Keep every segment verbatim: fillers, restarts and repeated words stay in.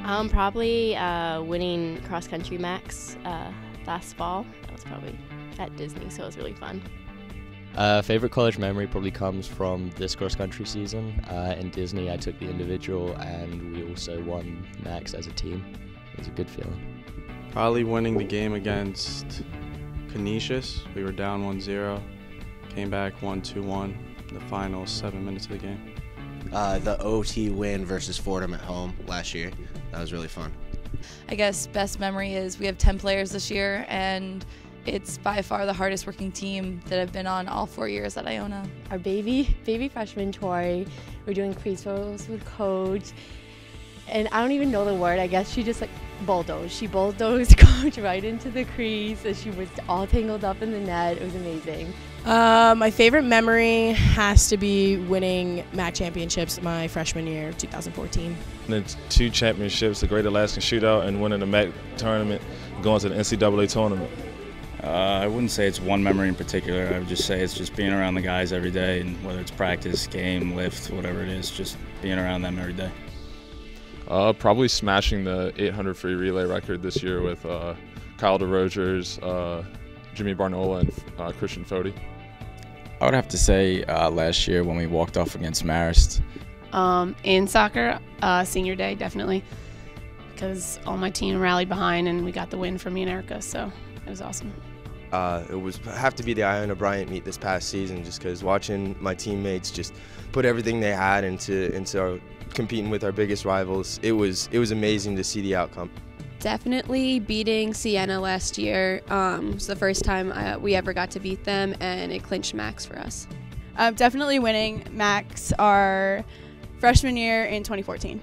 Um, probably uh, winning cross country max uh, last fall. That was probably at Disney, so it was really fun. Uh, favorite college memory probably comes from this cross country season. Uh, in Disney, I took the individual, and we also won max as a team. It was a good feeling. Probably winning the game against Canisius. We were down one zero, came back one two one. The final seven minutes of the game. Uh, the O T win versus Fordham at home last year. That was really fun. I guess best memory is we have ten players this year, and it's by far the hardest working team that I've been on all four years at Iona. Our baby, baby freshman Tori, we're doing crease photos with Coach, and I don't even know the word. I guess she just like bulldozed. She bulldozed Coach right into the crease, and she was all tangled up in the net. It was amazing. Uh, my favorite memory has to be winning M A C championships my freshman year, two thousand fourteen. The two championships, the Great Alaskan Shootout, and winning the M A C tournament, going to the N C double A tournament. Uh, I wouldn't say it's one memory in particular. I would just say it's just being around the guys every day, and whether it's practice, game, lift, whatever it is, just being around them every day. Uh, probably smashing the eight hundred free relay record this year with uh, Kyle DeRogers, uh, Jimmy Barnola, and uh, Christian Fody. I would have to say uh, last year when we walked off against Marist. Um, in soccer, uh, senior day, definitely, because all my team rallied behind and we got the win for me and Erica, so it was awesome. Uh, it was have to be the Iona Bryant meet this past season, just because watching my teammates just put everything they had into into our, competing with our biggest rivals. It was it was amazing to see the outcome. Definitely beating Siena last year. Um, it was the first time I, we ever got to beat them, and it clinched max for us. Uh, definitely winning max our freshman year in twenty fourteen.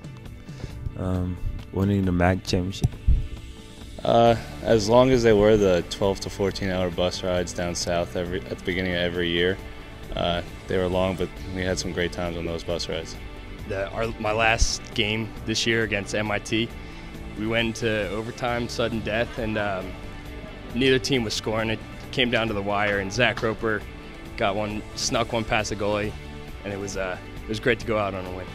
Um, winning the M A C championship. Uh, as long as they were the twelve to fourteen hour bus rides down south every at the beginning of every year. Uh, they were long, but we had some great times on those bus rides. The, our, my last game this year against M I T, we went into overtime, sudden death, and um, neither team was scoring. It came down to the wire, and Zach Roper got one, snuck one past the goalie, and it was uh, it was great to go out on a win.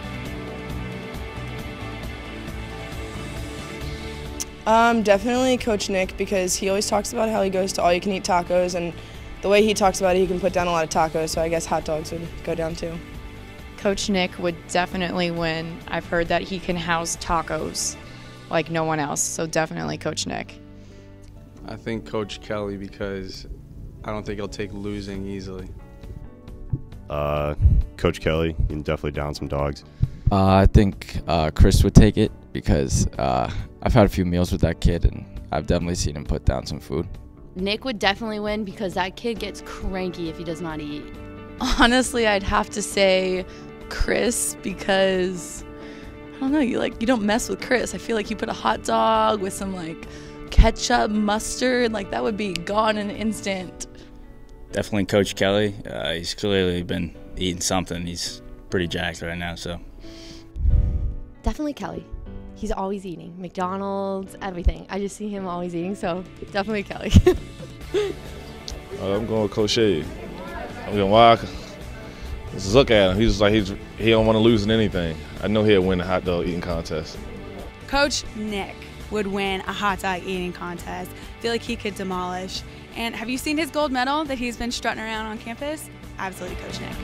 Um, definitely Coach Nick, because he always talks about how he goes to all-you-can-eat tacos, and the way he talks about it, he can put down a lot of tacos, so I guess hot dogs would go down too. Coach Nick would definitely win. I've heard that he can house tacos like no one else, so definitely Coach Nick. I think Coach Kelly, because I don't think he'll take losing easily. Uh, Coach Kelly, you can definitely down some dogs. Uh, I think uh, Chris would take it, because uh, I've had a few meals with that kid, and I've definitely seen him put down some food. Nick would definitely win, because that kid gets cranky if he does not eat. Honestly, I'd have to say Chris, because I don't know, you like you don't mess with Chris. I feel like you put a hot dog with some like ketchup, mustard, like that would be gone in an instant. Definitely Coach Kelly. Uh, he's clearly been eating something. He's pretty jacked right now, so. Definitely Kelly. He's always eating. McDonald's, everything. I just see him always eating, so definitely Kelly. uh, I'm going with Coach Shea. I'm going why? Just look at him. He's like he's he don't want to lose in anything. I know he'll win the hot dog eating contest. Coach Nick would win a hot dog eating contest. I feel like he could demolish. And have you seen his gold medal that he's been strutting around on campus? Absolutely, Coach Nick.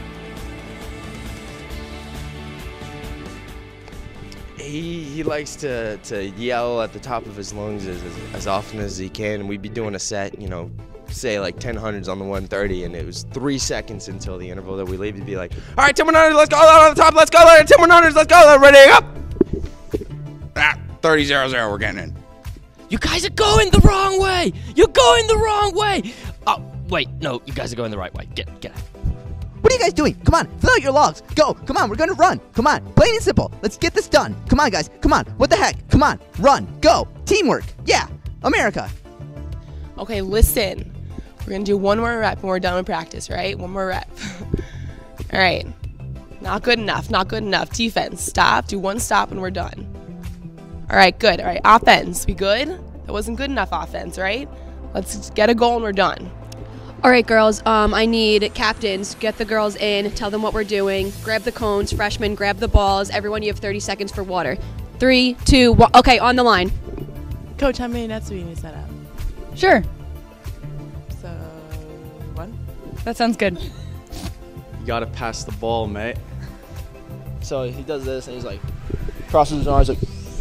He, he likes to, to yell at the top of his lungs as, as, as often as he can. We'd be doing a set, you know, say like ten hundreds on the one thirty, and it was three seconds until the interval that we leave to be like, all right, ten one hundred, let's go on the top, let's go, ten one hundreds, let's go, ready, up. Ah, thirty zero zero, we're getting in. You guys are going the wrong way. You're going the wrong way. Oh, wait, no, you guys are going the right way. Get, get out. What are you guys doing? Come on, fill out your logs. Go, come on, we're gonna run. Come on, plain and simple. Let's get this done. Come on, guys, come on. What the heck? Come on, run, go. Teamwork, yeah, America. Okay, listen. We're gonna do one more rep and we're done with practice, right? One more rep. All right, not good enough, not good enough. Defense, stop, do one stop and we're done. All right, good, all right, offense, we good? That wasn't good enough offense, right? Let's get a goal and we're done. All right, girls, um, I need captains. Get the girls in, tell them what we're doing. Grab the cones, freshmen, grab the balls. Everyone, you have thirty seconds for water. Three, two, one. Okay, on the line. Coach, how many nets do we need to set up? Sure. So, one. That sounds good. You gotta pass the ball, mate. So he does this and he's like, crosses his arms like.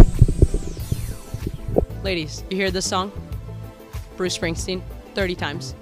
Ladies, you hear this song? Bruce Springsteen, thirty times.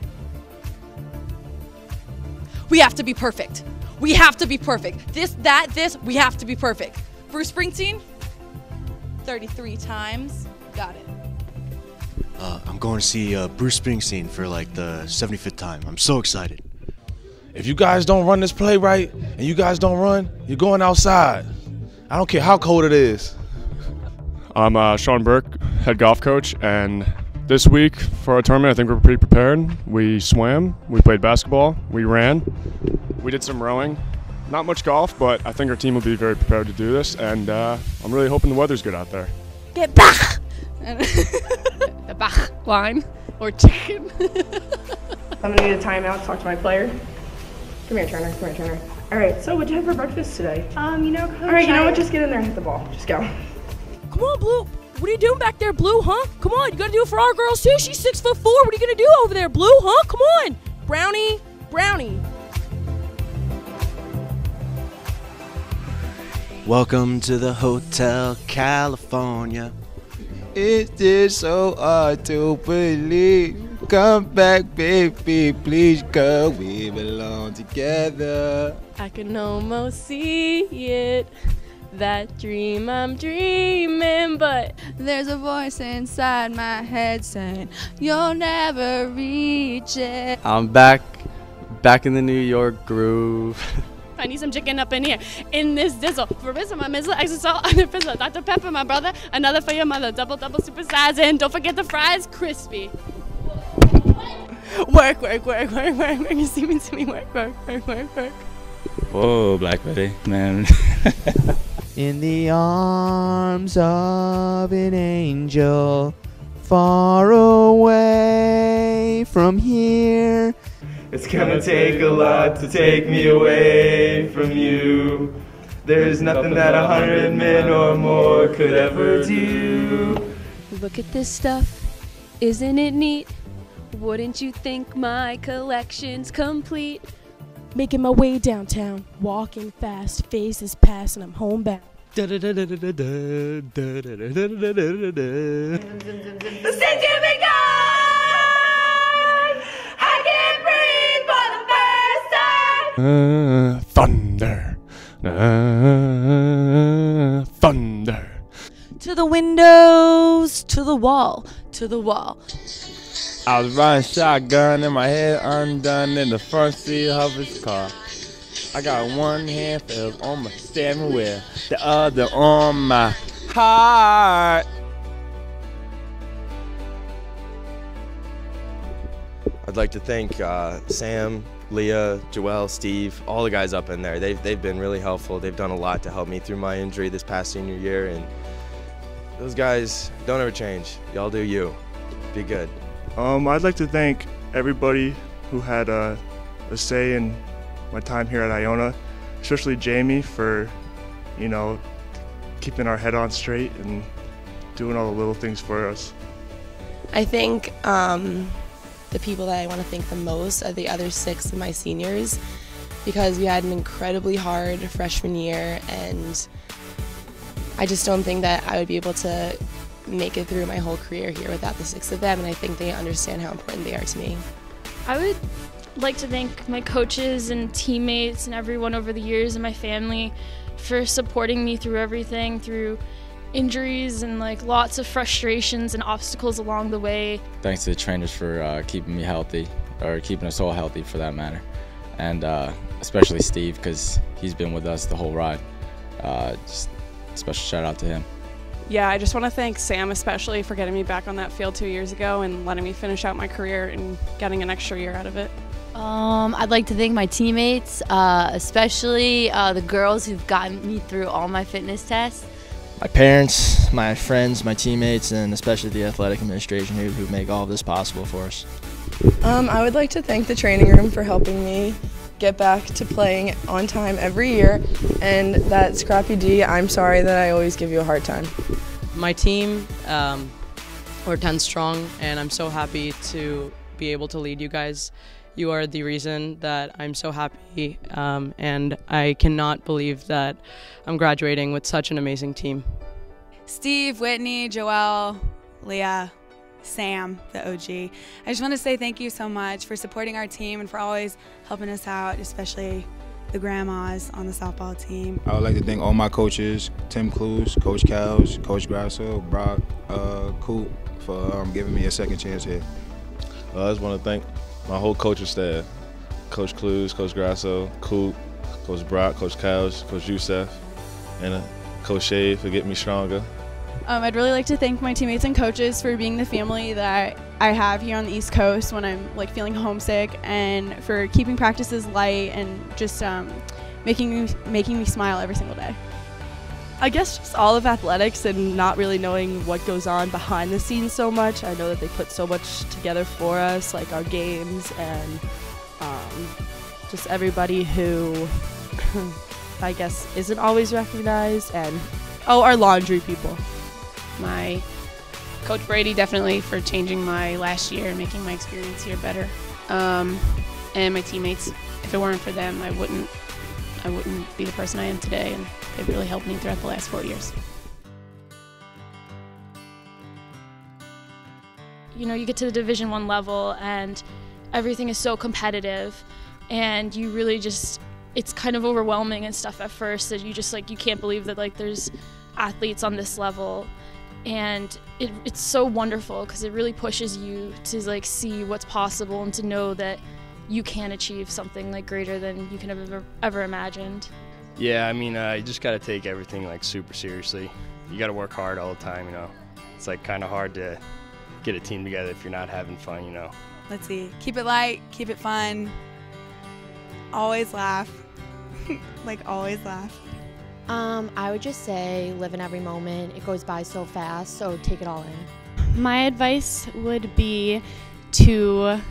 We have to be perfect. We have to be perfect. This, that, this, we have to be perfect. Bruce Springsteen, thirty-three times. Got it. Uh, I'm going to see uh, Bruce Springsteen for like the seventy-fifth time. I'm so excited. If you guys don't run this play right and you guys don't run, you're going outside. I don't care how cold it is. I'm uh, Sean Burke, head golf coach, and this week for our tournament, I think we're pretty prepared. We swam, we played basketball, we ran, we did some rowing. Not much golf, but I think our team will be very prepared to do this, and uh, I'm really hoping the weather's good out there. Get back! The back line or chicken. I'm gonna need a timeout to talk to my player. Come here, Turner. Come here, Turner. All right. So, what'd you have for breakfast today? Um, you know, Coach. All right. You know I- what? Just get in there and hit the ball. Just go. Come on, Blue. What are you doing back there, Blue, huh? Come on, you gotta do it for our girls too. She's six foot four. What are you gonna do over there, Blue, huh? Come on. Brownie, Brownie. Welcome to the Hotel California. It's just so hard to believe. Come back, baby, please go. We belong together. I can almost see it. That dream I'm dreaming, but there's a voice inside my head saying you'll never reach it. I'm back, back in the New York groove. I need some chicken up in here. In this dizzle. For Rizzo, my mizzle, extra salt on the fizzle. Doctor Pepper, my brother, another for your mother. Double, double, super size. And don't forget the fries, crispy. Work, work, work, work, work, work. You see me, see me, work, work, work, work, work. Whoa, Black Betty, man. In the arms of an angel, far away from here. It's gonna take a lot to take me away from you. There's nothing that a hundred men or more could ever do. Look at this stuff, isn't it neat? Wouldn't you think my collection's complete? Making my way downtown, walking fast, faces pass, and I'm homebound. Listen to me, God! I can't breathe for the first time. Uh, thunder. Uh, thunder. To the windows, to the wall, to the wall. I was riding shotgun and my head undone in the front seat of his car. I got one hand filled on my steering wheel, the other on my heart. I'd like to thank uh, Sam, Leah, Joelle, Steve, all the guys up in there. They've, they've been really helpful. They've done a lot to help me through my injury this past senior year, and those guys don't ever change. Y'all do you. Be good. Um, I'd like to thank everybody who had uh, a say in my time here at Iona, especially Jamie for, you know, keeping our head on straight and doing all the little things for us. I think um, the people that I want to thank the most are the other six of my seniors, because we had an incredibly hard freshman year, and I just don't think that I would be able to make it through my whole career here without the six of them, and I think they understand how important they are to me. I would like to thank my coaches and teammates and everyone over the years and my family for supporting me through everything, through injuries and like lots of frustrations and obstacles along the way. Thanks to the trainers for uh, keeping me healthy, or keeping us all healthy for that matter. And uh, especially Steve, because he's been with us the whole ride. Uh, just a special shout out to him. Yeah, I just want to thank Sam especially for getting me back on that field two years ago and letting me finish out my career and getting an extra year out of it. Um, I'd like to thank my teammates, uh, especially uh, the girls who've gotten me through all my fitness tests. My parents, my friends, my teammates, and especially the athletic administration who, who make all of this possible for us. Um, I would like to thank the training room for helping me get back to playing on time every year, and that Scrappy D, I'm sorry that I always give you a hard time. My team, um, we're ten strong, and I'm so happy to be able to lead you guys. You are the reason that I'm so happy, um, and I cannot believe that I'm graduating with such an amazing team. Steve, Whitney, Joelle, Leah, Sam, the O G. I just want to say thank you so much for supporting our team and for always helping us out, especially the grandmas on the softball team. I would like to thank all my coaches, Tim Clues, Coach Cowles, Coach Grasso, Brock, uh, Coop, for um, giving me a second chance here. Uh, I just want to thank my whole coaching staff, Coach Clues, Coach Grasso, Coop, Coach Brock, Coach Cowles, Coach Youssef, and uh, Coach Shea for getting me stronger. Um, I'd really like to thank my teammates and coaches for being the family that I have here on the East Coast when I'm like feeling homesick, and for keeping practices light and just um, making me, making me smile every single day. I guess just all of athletics and not really knowing what goes on behind the scenes so much. I know that they put so much together for us, like our games and um, just everybody who I guess isn't always recognized, and oh, our laundry people. My Coach Brady definitely for changing my last year and making my experience here better. Um, and my teammates, if it weren't for them, I wouldn't I wouldn't be the person I am today, and they've really helped me throughout the last four years. You know, you get to the Division One level and everything is so competitive, and you really just, it's kind of overwhelming and stuff at first, that you just like, you can't believe that like there's athletes on this level. And it, it's so wonderful because it really pushes you to like see what's possible and to know that you can achieve something like greater than you can have ever, ever imagined. Yeah, I mean, uh, you just got to take everything like super seriously. You got to work hard all the time, you know. It's like kind of hard to get a team together if you're not having fun, you know. Let's see, keep it light, keep it fun, always laugh, like always laugh. Um, I would just say live in every moment. It goes by so fast, so take it all in. My advice would be to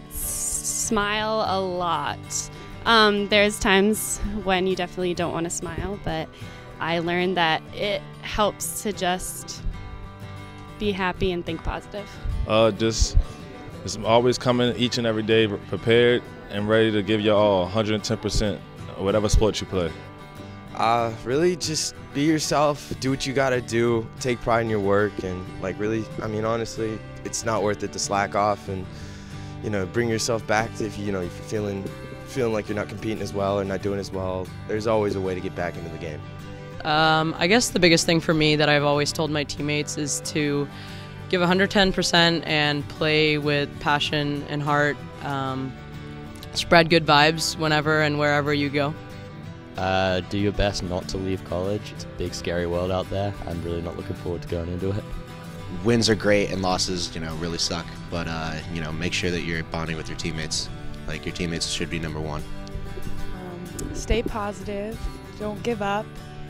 smile a lot. Um, there's times when you definitely don't want to smile, but I learned that it helps to just be happy and think positive. Uh, just, just always coming each and every day prepared and ready to give you all one hundred ten percent whatever sport you play. Uh, really just be yourself, do what you gotta do, take pride in your work, and like really, I mean honestly, it's not worth it to slack off, and you know, bring yourself back to if you, you know, if you're feeling feeling like you're not competing as well or not doing as well, there's always a way to get back into the game. Um, I guess the biggest thing for me that I've always told my teammates is to give one hundred ten percent and play with passion and heart. Um, spread good vibes whenever and wherever you go. Uh, do your best not to leave college. It's a big, scary world out there. I'm really not looking forward to going into it. Wins are great and losses, you know, really suck. But, uh, you know, make sure that you're bonding with your teammates. Like, your teammates should be number one. Um, stay positive, don't give up,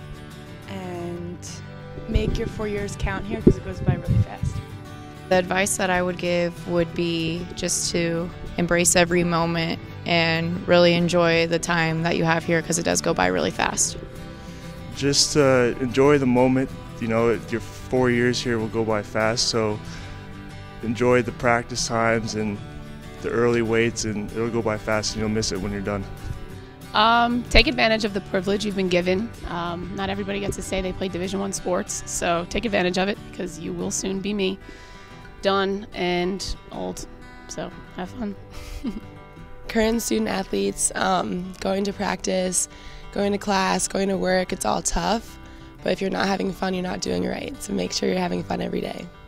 and make your four years count here because it goes by really fast. The advice that I would give would be just to embrace every moment and really enjoy the time that you have here because it does go by really fast. Just uh, enjoy the moment. You know, your four years here will go by fast, so enjoy the practice times and the early weights, and it'll go by fast and you'll miss it when you're done. Um, take advantage of the privilege you've been given. Um, not everybody gets to say they play Division One sports, so take advantage of it because you will soon be me, done and old. So have fun. Current student athletes, um, going to practice, going to class, going to work, it's all tough. But if you're not having fun, you're not doing it right. So make sure you're having fun every day.